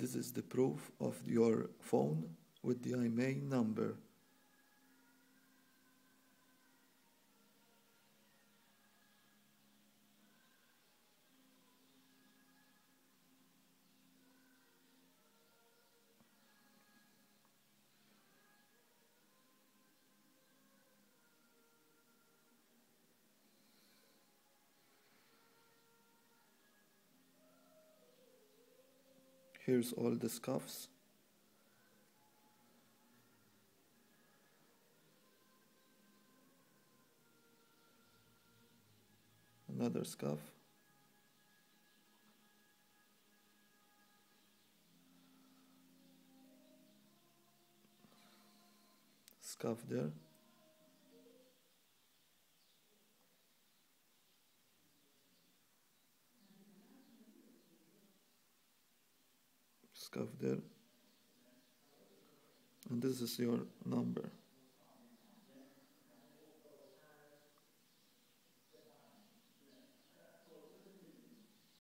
this is the proof of your phone with the imei number. Here's all the scufs. Another scuf. Scuf there. Scuf there. And this is your number.